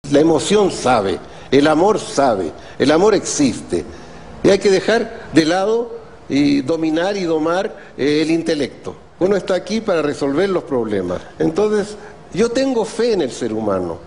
La emoción sabe, el amor sabe, el amor existe. Y hay que dejar de lado y dominar y domar el intelecto. Uno está aquí para resolver los problemas. Entonces, yo tengo fe en el ser humano.